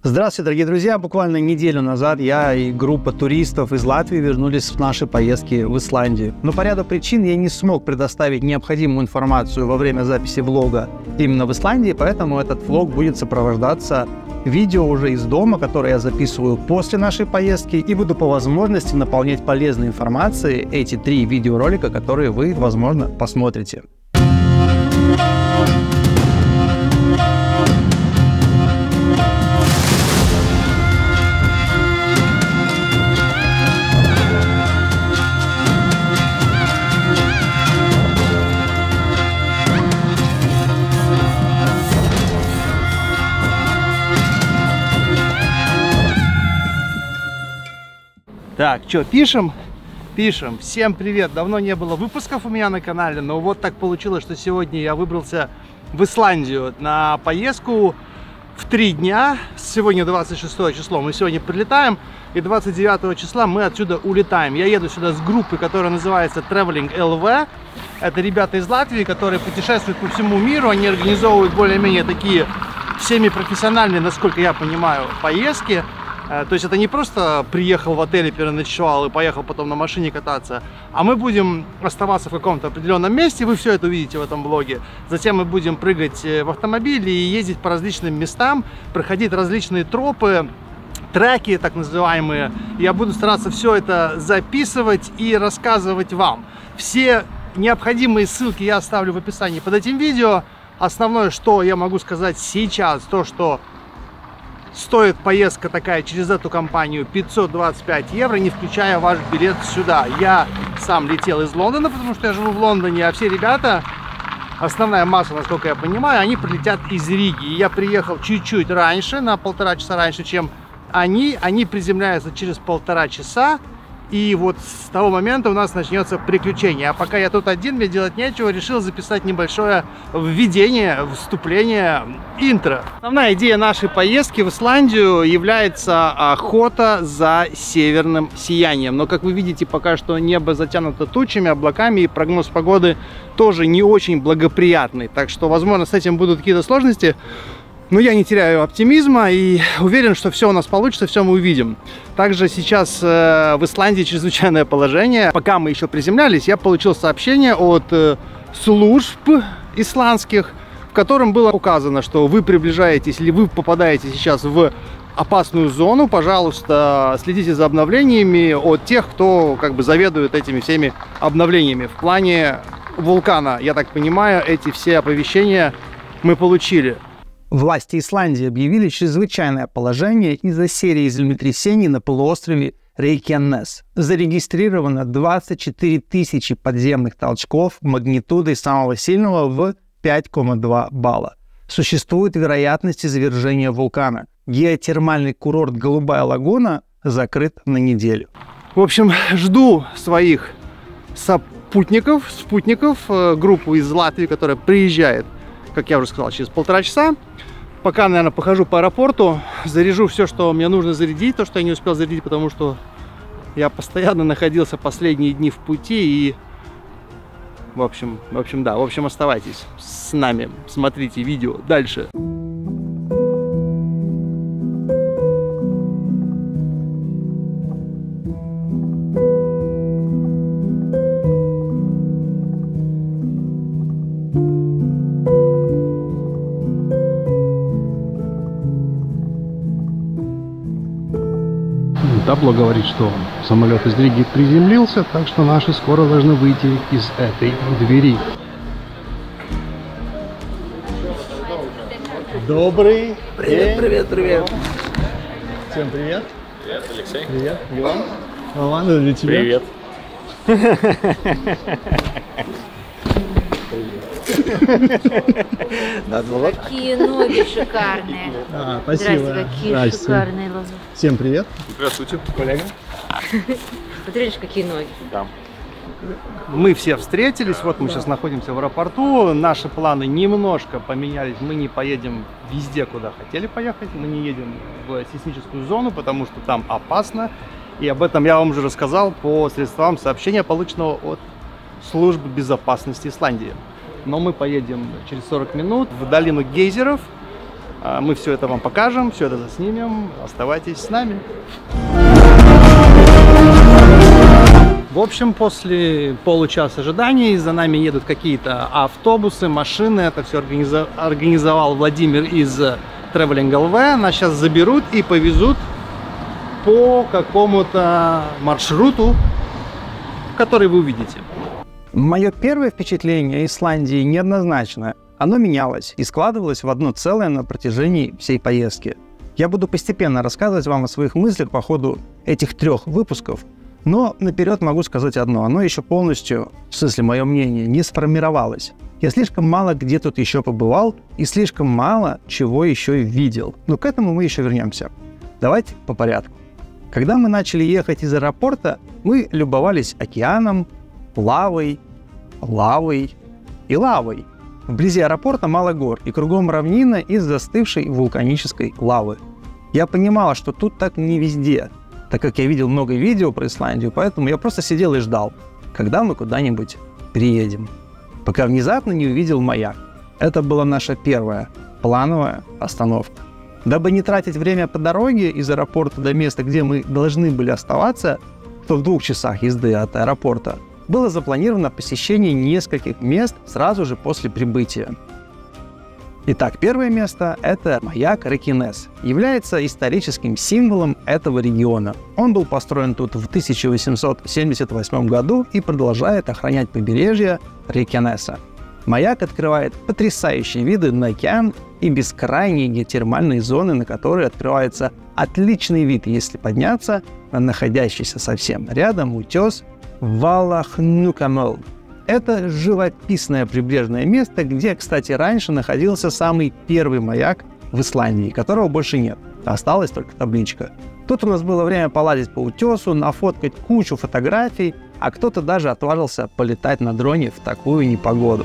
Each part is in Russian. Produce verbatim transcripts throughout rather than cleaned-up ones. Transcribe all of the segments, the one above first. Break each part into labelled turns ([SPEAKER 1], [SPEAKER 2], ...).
[SPEAKER 1] Здравствуйте, дорогие друзья! Буквально неделю назад я и группа туристов из Латвии вернулись с нашей поездки в Исландию. Но по ряду причин я не смог предоставить необходимую информацию во время записи влога именно в Исландии, поэтому этот влог будет сопровождаться видео уже из дома, которое я записываю после нашей поездки, и буду по возможности наполнять полезной информацией эти три видеоролика, которые вы, возможно, посмотрите.
[SPEAKER 2] Так, что, пишем? Пишем. Всем привет! Давно не было выпусков у меня на канале, но вот так получилось, что сегодня я выбрался в Исландию на поездку в три дня. Сегодня двадцать шестое число, мы сегодня прилетаем, и двадцать девятого числа мы отсюда улетаем. Я еду сюда с группой, которая называется Traveling эл ви. Это ребята из Латвии, которые путешествуют по всему миру. Они организовывают более-менее такие семипрофессиональные, насколько я понимаю, поездки. То есть это не просто приехал в отель и переночевал и поехал потом на машине кататься, а мы будем оставаться в каком-то определенном месте, вы все это увидите в этом блоге. Затем мы будем прыгать в автомобиле и ездить по различным местам, проходить различные тропы, треки так называемые. Я буду стараться все это записывать и рассказывать вам. Все необходимые ссылки я оставлю в описании под этим видео. Основное, что я могу сказать сейчас, то что стоит поездка такая через эту компанию пятьсот двадцать пять евро, не включая ваш билет сюда. Я сам летел из Лондона, потому что я живу в Лондоне, а все ребята, основная масса, насколько я понимаю, они прилетят из Риги. И я приехал чуть-чуть раньше, на полтора часа раньше, чем они. Они приземляются через полтора часа. И вот с того момента у нас начнется приключение. А пока я тут один, мне делать нечего, решил записать небольшое введение, вступление, интро. Основная идея нашей поездки в Исландию является охота за северным сиянием. Но, как вы видите, пока что небо затянуто тучами, облаками, и прогноз погоды тоже не очень благоприятный. Так что, возможно, с этим будут какие-то сложности. Но я не теряю оптимизма и уверен, что все у нас получится, все мы увидим. Также сейчас э, в Исландии чрезвычайное положение. Пока мы еще приземлялись, я получил сообщение от э, служб исландских, в котором было указано, что вы приближаетесь или вы попадаете сейчас в опасную зону. Пожалуйста, следите за обновлениями от тех, кто как бы заведует этими всеми обновлениями. В плане вулкана, я так понимаю, эти все оповещения мы получили.
[SPEAKER 1] Власти Исландии объявили чрезвычайное положение из-за серии землетрясений на полуострове Рейкьянес. Зарегистрировано двадцать четыре тысячи подземных толчков магнитудой самого сильного в пять целых два балла. Существует вероятность извержения вулкана. Геотермальный курорт Голубая лагуна закрыт на неделю.
[SPEAKER 2] В общем, жду своих сопутников, спутников, группу из Латвии, которая приезжает, как я уже сказал, через полтора часа. Пока, наверное, похожу по аэропорту, заряжу все, что мне нужно зарядить, то, что я не успел зарядить, потому что я постоянно находился последние дни в пути. И, в общем, в общем, да, в общем, оставайтесь с нами, смотрите видео дальше.
[SPEAKER 3] Табло говорит, что самолет из Риги приземлился, так что наши скоро должны выйти из этой двери.
[SPEAKER 2] Добрый
[SPEAKER 1] Привет, привет, привет.
[SPEAKER 2] Всем привет.
[SPEAKER 4] Привет, Алексей.
[SPEAKER 2] Привет, Иван. Иван, это для тебя.
[SPEAKER 4] Привет.
[SPEAKER 5] Какие ноги шикарные.
[SPEAKER 2] А, спасибо.
[SPEAKER 5] Здрасте, какие
[SPEAKER 2] Здрасте.
[SPEAKER 5] шикарные ноги.
[SPEAKER 2] Всем привет.
[SPEAKER 4] Здравствуйте, коллега.
[SPEAKER 5] Смотрите, какие ноги.
[SPEAKER 4] Да.
[SPEAKER 2] Мы все встретились, вот мы сейчас находимся в аэропорту. Наши планы немножко поменялись. Мы не поедем везде, куда хотели поехать. Мы не едем в сейсмическую зону, потому что там опасно. И об этом я вам уже рассказал по средствам сообщения, полученного от службы безопасности Исландии. Но мы поедем через сорок минут в долину гейзеров. Мы все это вам покажем, все это заснимем. Оставайтесь с нами. В общем, после получаса ожидания за нами едут какие-то автобусы, машины. Это все организовал Владимир из Traveling эл ви. Нас сейчас заберут и повезут по какому-то маршруту, который вы увидите.
[SPEAKER 1] Мое первое впечатление о Исландии неоднозначное. Оно менялось и складывалось в одно целое на протяжении всей поездки. Я буду постепенно рассказывать вам о своих мыслях по ходу этих трех выпусков, но наперед могу сказать одно. Оно еще полностью, в смысле мое мнение, не сформировалось. Я слишком мало где тут еще побывал и слишком мало чего еще видел. Но к этому мы еще вернемся. Давайте по порядку. Когда мы начали ехать из аэропорта, мы любовались океаном, лавой, лавой и лавой. Вблизи аэропорта мало гор, и кругом равнина из застывшей вулканической лавы. Я понимала, что тут так не везде, так как я видел много видео про Исландию, поэтому я просто сидел и ждал, когда мы куда-нибудь приедем. Пока внезапно не увидел маяк. Это была наша первая плановая остановка. Дабы не тратить время по дороге из аэропорта до места, где мы должны были оставаться, то в двух часах езды от аэропорта, было запланировано посещение нескольких мест сразу же после прибытия. Итак, первое место – это маяк Рекинес. Является историческим символом этого региона. Он был построен тут в тысяча восемьсот семьдесят восьмом году и продолжает охранять побережье Рекинеса. Маяк открывает потрясающие виды на океан и бескрайние геотермальные зоны, на которые открывается отличный вид, если подняться на находящийся совсем рядом утес Валахнукамел. Это живописное прибрежное место, где, кстати, раньше находился самый первый маяк в Исландии, которого больше нет. Осталась только табличка. Тут у нас было время полазить по утесу, нафоткать кучу фотографий, а кто-то даже отважился полетать на дроне в такую непогоду.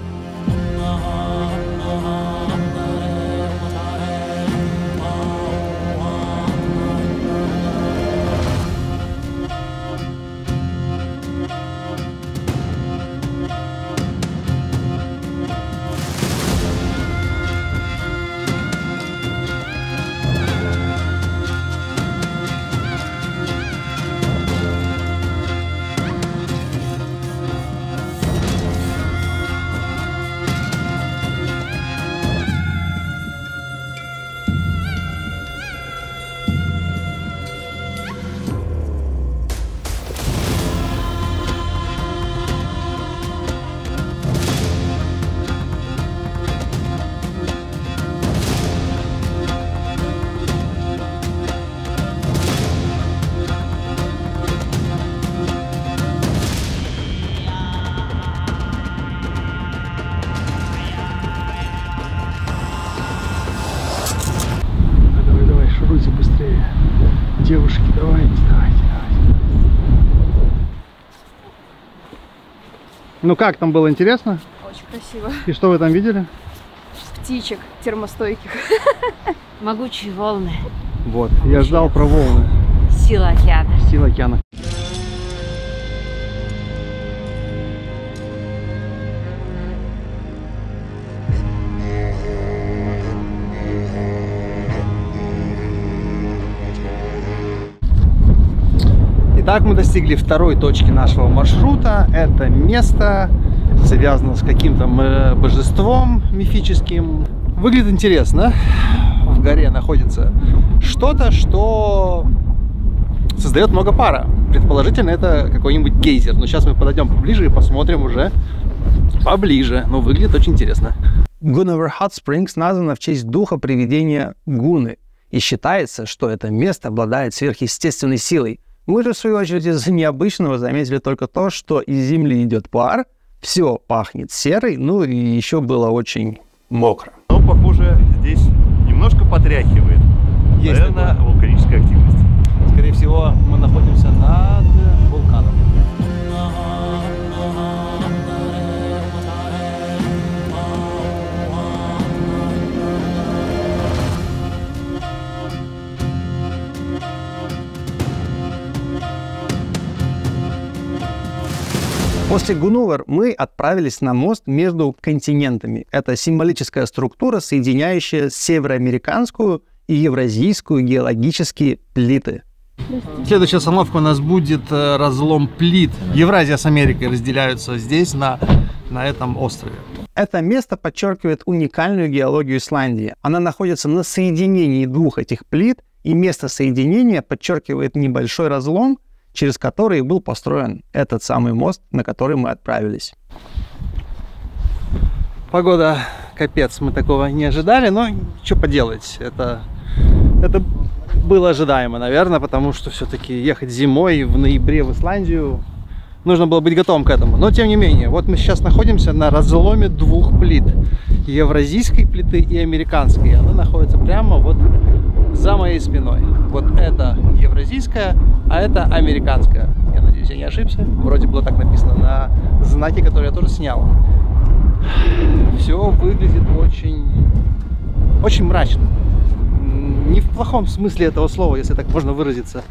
[SPEAKER 3] Девушки, давайте, давайте, давайте.
[SPEAKER 2] Ну как там было, интересно?
[SPEAKER 6] Очень красиво.
[SPEAKER 2] И что вы там видели?
[SPEAKER 6] Птичек термостойких.
[SPEAKER 5] Могучие волны.
[SPEAKER 2] Вот, я ждал про волны.
[SPEAKER 5] Сила океана.
[SPEAKER 2] Сила океана. Итак, мы достигли второй точки нашего маршрута. Это место связано с каким-то божеством мифическим. Выглядит интересно. В горе находится что-то, что создает много пара. Предположительно, это какой-нибудь гейзер. Но сейчас мы подойдем поближе и посмотрим уже поближе. Но выглядит очень интересно.
[SPEAKER 1] Gunnar Hot Springs названо в честь духа привидения Гуны. И считается, что это место обладает сверхъестественной силой. Мы же, в свою очередь, из-за необычного заметили только то, что из земли идет пар, все пахнет серой, ну и еще было очень мокро.
[SPEAKER 7] Но, похоже, здесь немножко потряхивает.
[SPEAKER 2] Есть
[SPEAKER 7] Наверное,
[SPEAKER 2] такое.
[SPEAKER 7] вулканическая активность.
[SPEAKER 2] Скорее всего, мы находимся над вулканом.
[SPEAKER 1] После Гунувер мы отправились на мост между континентами. Это символическая структура, соединяющая североамериканскую и евразийскую геологические плиты.
[SPEAKER 2] Следующая остановка у нас будет э, разлом плит. Евразия с Америкой разделяются здесь, на, на этом острове.
[SPEAKER 1] Это место подчеркивает уникальную геологию Исландии. Она находится на соединении двух этих плит, и место соединения подчеркивает небольшой разлом, через который был построен этот самый мост, на который мы отправились.
[SPEAKER 2] Погода капец, мы такого не ожидали, но что поделать, это, это было ожидаемо, наверное, потому что все-таки ехать зимой в ноябре в Исландию, нужно было быть готовым к этому. Но тем не менее, вот мы сейчас находимся на разломе двух плит, евразийской плиты и американской. Она находится прямо вот за моей спиной. Вот это евразийская, а это американская. Я надеюсь, я не ошибся. Вроде было так написано на знаке, который я тоже снял. Все выглядит очень, очень мрачно. Не в плохом смысле этого слова, если так можно выразиться.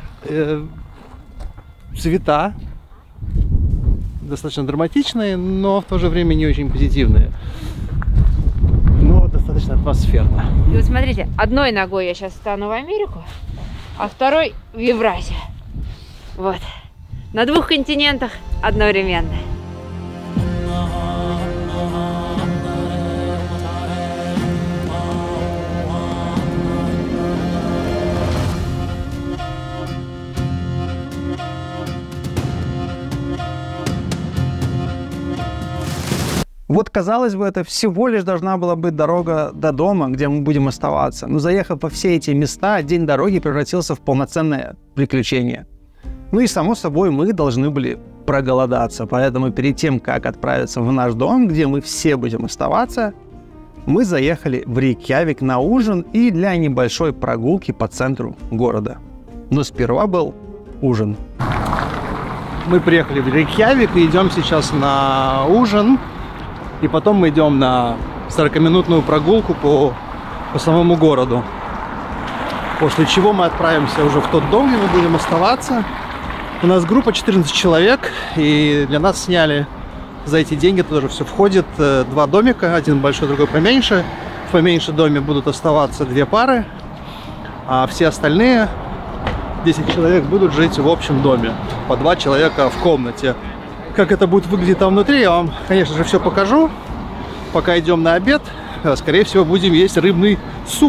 [SPEAKER 2] Цвета достаточно драматичные, но в то же время не очень позитивные. Но достаточно атмосферно.
[SPEAKER 5] И вот смотрите, одной ногой я сейчас стану в Америку, а второй в Евразию. Вот. На двух континентах одновременно.
[SPEAKER 1] Вот, казалось бы, это всего лишь должна была быть дорога до дома, где мы будем оставаться. Но заехав во все эти места, день дороги превратился в полноценное приключение. Ну и, само собой, мы должны были проголодаться. Поэтому перед тем, как отправиться в наш дом, где мы все будем оставаться, мы заехали в Рейкьявик на ужин и для небольшой прогулки по центру города. Но сперва был ужин.
[SPEAKER 2] Мы приехали в Рейкьявик и идем сейчас на ужин. И потом мы идем на сорокаминутную прогулку по, по самому городу. После чего мы отправимся уже в тот дом, где мы будем оставаться. У нас группа четырнадцать человек, и для нас сняли за эти деньги, тоже все входит, два домика, один большой, другой поменьше. В поменьше доме будут оставаться две пары, а все остальные десять человек будут жить в общем доме, по два человека в комнате. Как это будет выглядеть там внутри, я вам, конечно же, все покажу. Пока идем на обед, скорее всего, будем есть рыбный суп.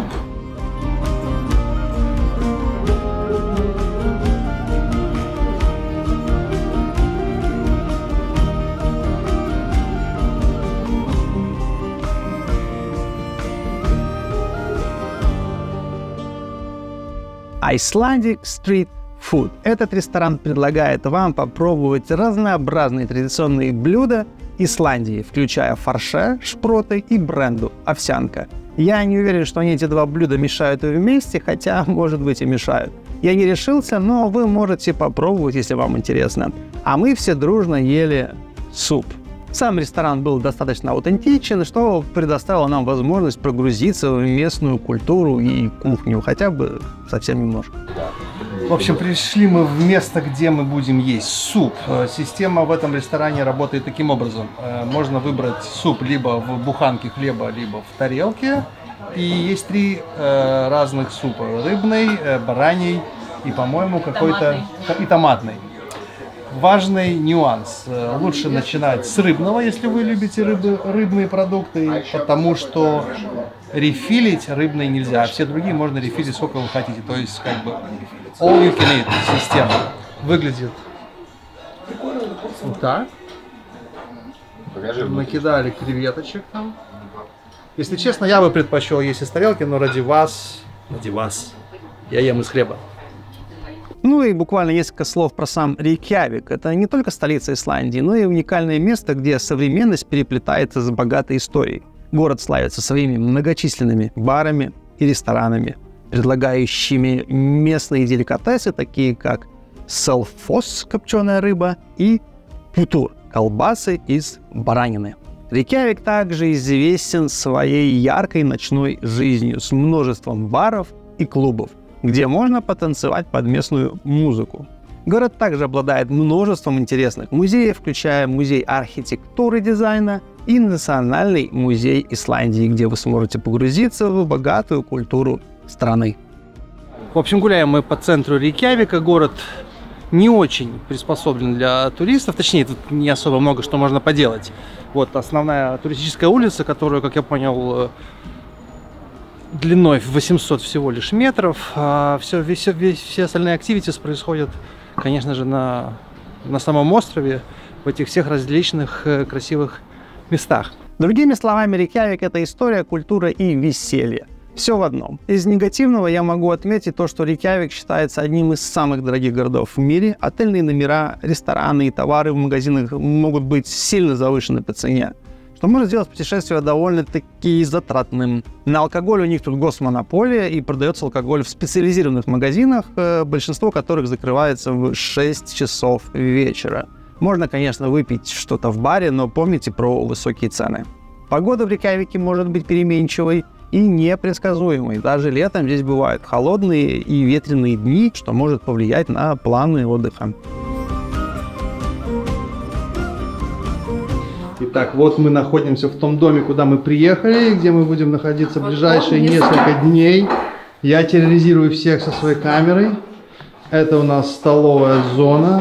[SPEAKER 1] Icelandic Street Food. Этот ресторан предлагает вам попробовать разнообразные традиционные блюда Исландии, включая фарше, шпроты и бренду, овсянка. Я не уверен, что они эти два блюда мешают вместе, хотя, может быть, и мешают. Я не решился, но вы можете попробовать, если вам интересно. А мы все дружно ели суп. Сам ресторан был достаточно аутентичен, что предоставило нам возможность прогрузиться в местную культуру и кухню, хотя бы совсем немножко.
[SPEAKER 2] В общем, пришли мы в место, где мы будем есть суп. Система в этом ресторане работает таким образом. Можно выбрать суп либо в буханке хлеба, либо в тарелке. И есть три разных супа. Рыбный, бараний и, по-моему, какой-то... и томатный. Важный нюанс. Лучше начинать с рыбного, если вы любите рыбы, рыбные продукты, потому что рефилить рыбные нельзя, а все другие можно рефилить сколько вы хотите. То есть, как бы, all you can eat система выглядит вот так. Накидали креветочек там. Если честно, я бы предпочел есть из тарелки, но ради вас, ради вас, я ем из хлеба.
[SPEAKER 1] Ну и буквально несколько слов про сам Рейкьявик. Это не только столица Исландии, но и уникальное место, где современность переплетается с богатой историей. Город славится своими многочисленными барами и ресторанами, предлагающими местные деликатесы, такие как селфос, копченая рыба, и путур, колбасы из баранины. Рейкьявик также известен своей яркой ночной жизнью с множеством баров и клубов, где можно потанцевать под местную музыку. Город также обладает множеством интересных музеев, включая музей архитектуры и дизайна и Национальный музей Исландии, где вы сможете погрузиться в богатую культуру страны.
[SPEAKER 2] В общем, гуляем мы по центру Рейкьявика. Город не очень приспособлен для туристов, точнее, тут не особо много что можно поделать. Вот основная туристическая улица, которую, как я понял, длиной в восемьсот всего лишь метров. А все, все, все остальные активитесы происходят, конечно же, на, на самом острове, в этих всех различных красивых местах.
[SPEAKER 1] Другими словами, Рейкьявик — это история, культура и веселье. Все в одном. Из негативного я могу отметить то, что Рейкьявик считается одним из самых дорогих городов в мире. Отельные номера, рестораны и товары в магазинах могут быть сильно завышены по цене, что может сделать путешествие довольно-таки затратным. На алкоголь у них тут госмонополия, и продается алкоголь в специализированных магазинах, большинство которых закрывается в шесть часов вечера. Можно, конечно, выпить что-то в баре, но помните про высокие цены. Погода в Рейкьявике может быть переменчивой и непредсказуемой. Даже летом здесь бывают холодные и ветреные дни, что может повлиять на планы отдыха.
[SPEAKER 2] Итак, вот мы находимся в том доме, куда мы приехали, где мы будем находиться в ближайшие несколько дней. Я терроризирую всех со своей камерой. Это у нас столовая зона.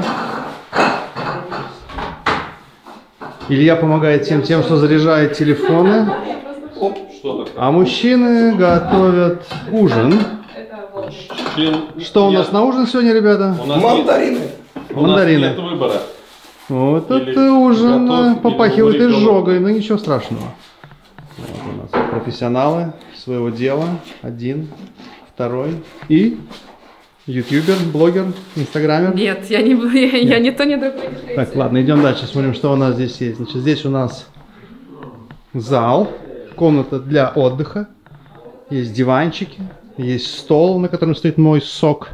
[SPEAKER 2] Илья помогает всем тем, что заряжает телефоны. А мужчины готовят ужин. Что у нас на ужин сегодня, ребята?
[SPEAKER 4] Мандарины.
[SPEAKER 2] Мандарины.
[SPEAKER 4] Нет выбора.
[SPEAKER 2] Вот
[SPEAKER 4] Или
[SPEAKER 2] это ужин
[SPEAKER 4] готов,
[SPEAKER 2] попахивает
[SPEAKER 4] или
[SPEAKER 2] изжогой, но ничего страшного. Вот у нас профессионалы своего дела. Один, второй и ютубер, блогер, инстаграмер.
[SPEAKER 6] Нет, я не, я, я не то, не другое.
[SPEAKER 2] Так, ладно, идем дальше, смотрим, что у нас здесь есть. Значит, здесь у нас зал, комната для отдыха. Есть диванчики, есть стол, на котором стоит мой сок.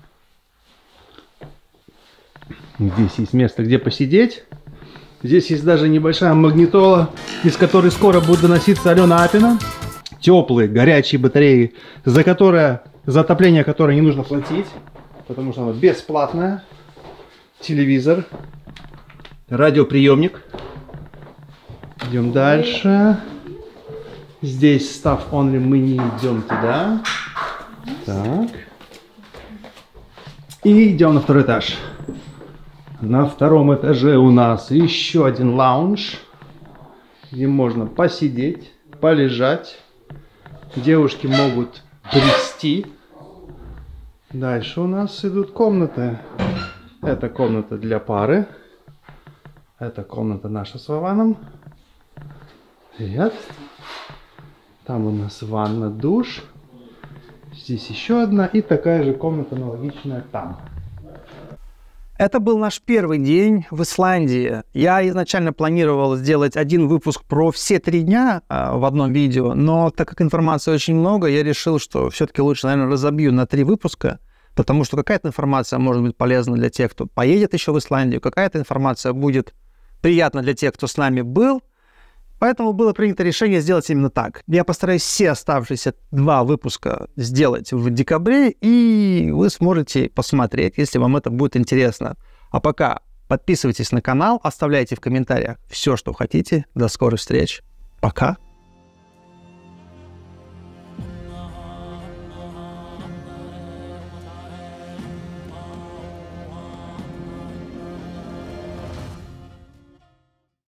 [SPEAKER 2] Здесь есть место, где посидеть. Здесь есть даже небольшая магнитола, из которой скоро будет доноситься Алена Апина. Теплые, горячие батареи, за, которое, за отопление которое не нужно платить, потому что оно бесплатное. Телевизор, радиоприемник. Идем дальше. Здесь stuff only, мы не идем туда. Так. И идем на второй этаж. На втором этаже у нас еще один лаунж, где можно посидеть, полежать. Девушки могут брести. Дальше у нас идут комнаты. Это комната для пары. Это комната наша с Вованом. Привет. Там у нас ванна, душ. Здесь еще одна и такая же комната аналогичная там.
[SPEAKER 1] Это был наш первый день в Исландии. Я изначально планировал сделать один выпуск про все три дня э, в одном видео, но так как информации очень много, я решил, что все-таки лучше, наверное, разобью на три выпуска, потому что какая-то информация может быть полезна для тех, кто поедет еще в Исландию, какая-то информация будет приятна для тех, кто с нами был. Поэтому было принято решение сделать именно так. Я постараюсь все оставшиеся два выпуска сделать в декабре, и вы сможете посмотреть, если вам это будет интересно. А пока подписывайтесь на канал, оставляйте в комментариях все, что хотите. До скорых встреч. Пока.